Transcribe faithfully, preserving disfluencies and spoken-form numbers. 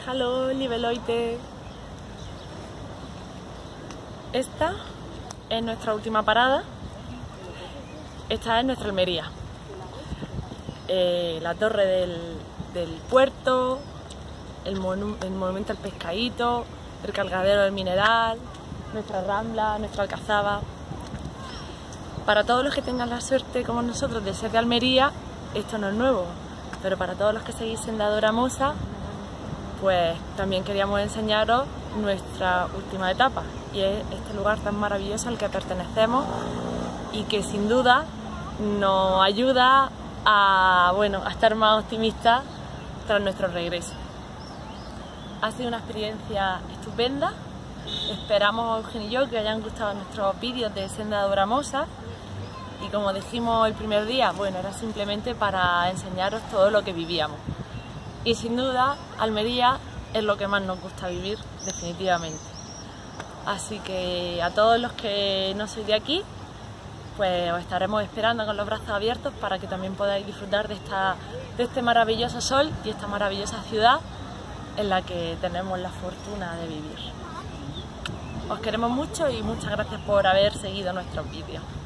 Hello, liebe Leute. Esta es nuestra última parada. Esta es nuestra Almería. Eh, la torre del, del puerto, el, monu el monumento al pescadito, el cargadero del mineral, nuestra rambla, nuestra alcazaba. Para todos los que tengan la suerte, como nosotros, de ser de Almería, esto no es nuevo. Pero para todos los que seguís Sendadora Mosa, pues también queríamos enseñaros nuestra última etapa, y es este lugar tan maravilloso al que pertenecemos y que sin duda nos ayuda a, bueno, a estar más optimistas tras nuestro regreso. Ha sido una experiencia estupenda. Esperamos, Eugenio y yo, que os hayan gustado nuestros vídeos de Sendadora Mosa. Y como dijimos el primer día, bueno, era simplemente para enseñaros todo lo que vivíamos. Y sin duda, Almería es lo que más nos gusta vivir, definitivamente. Así que a todos los que no sois de aquí, pues os estaremos esperando con los brazos abiertos para que también podáis disfrutar de, esta, de este maravilloso sol y esta maravillosa ciudad en la que tenemos la fortuna de vivir. Os queremos mucho y muchas gracias por haber seguido nuestros vídeos.